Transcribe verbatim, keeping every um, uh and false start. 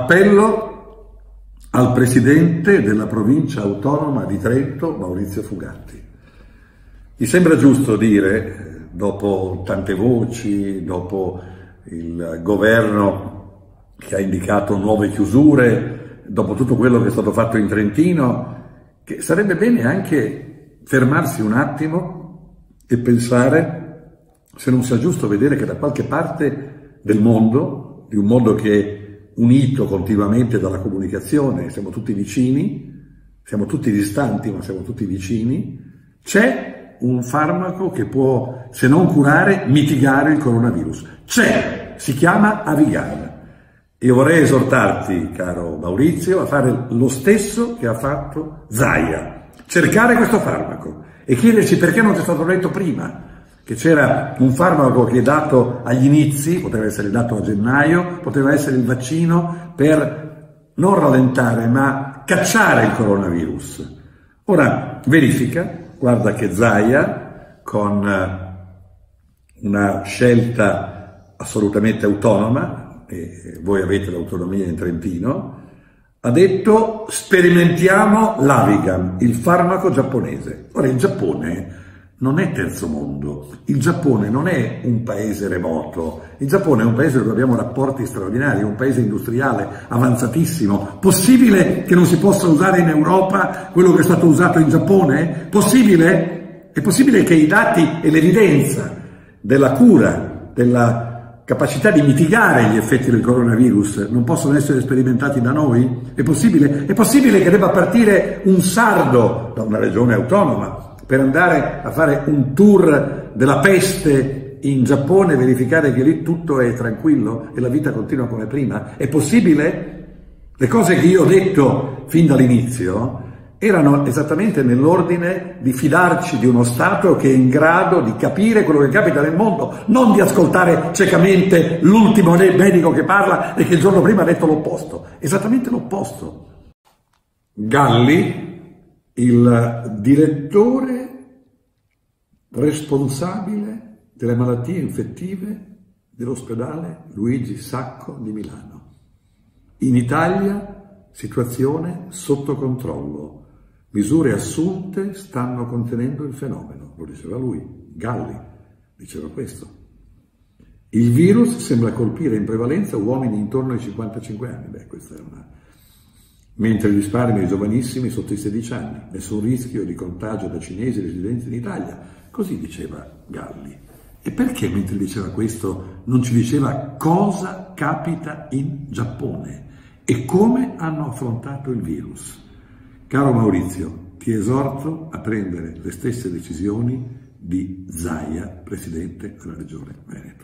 Appello al presidente della provincia autonoma di Trento, Maurizio Fugatti. Mi sembra giusto dire, dopo tante voci, dopo il governo che ha indicato nuove chiusure, dopo tutto quello che è stato fatto in Trentino, che sarebbe bene anche fermarsi un attimo e pensare se non sia giusto vedere che da qualche parte del mondo, di un mondo che è unito continuamente dalla comunicazione, siamo tutti vicini, siamo tutti distanti ma siamo tutti vicini, c'è un farmaco che può, se non curare, mitigare il coronavirus. C'è, si chiama Avigan. Io vorrei esortarti, caro Maurizio, a fare lo stesso che ha fatto Zaia, cercare questo farmaco e chiederci perché non ti è stato detto prima che c'era un farmaco che è dato agli inizi, poteva essere dato a gennaio, poteva essere il vaccino per non rallentare ma cacciare il coronavirus. Ora verifica, guarda che Zaia, con una scelta assolutamente autonoma, e voi avete l'autonomia in Trentino, ha detto sperimentiamo l'Avigan, il farmaco giapponese. Ora il Giappone non è terzo mondo, il Giappone non è un paese remoto, il Giappone è un paese dove abbiamo rapporti straordinari, un paese industriale avanzatissimo. Possibile che non si possa usare in Europa quello che è stato usato in Giappone? Possibile? È possibile che i dati e l'evidenza della cura, della capacità di mitigare gli effetti del coronavirus non possono essere sperimentati da noi? È possibile? È possibile che debba partire un sardo da una regione autonoma per andare a fare un tour della peste in Giappone e verificare che lì tutto è tranquillo e la vita continua come prima? È possibile? Le cose che io ho detto fin dall'inizio erano esattamente nell'ordine di fidarci di uno Stato che è in grado di capire quello che capita nel mondo, non di ascoltare ciecamente l'ultimo medico che parla e che il giorno prima ha detto l'opposto. Esattamente l'opposto. Galli, il direttore responsabile delle malattie infettive dell'ospedale Luigi Sacco di Milano. In Italia situazione sotto controllo, misure assunte stanno contenendo il fenomeno, lo diceva lui, Galli diceva questo. Il virus sembra colpire in prevalenza uomini intorno ai cinquantacinque anni, beh questa è una... mentre il risparmio ai giovanissimi sotto i sedici anni, nessun rischio di contagio da cinesi residenti in Italia, così diceva Galli. E perché mentre diceva questo non ci diceva cosa capita in Giappone e come hanno affrontato il virus? Caro Maurizio, ti esorto a prendere le stesse decisioni di Zaia, presidente della Regione Veneto.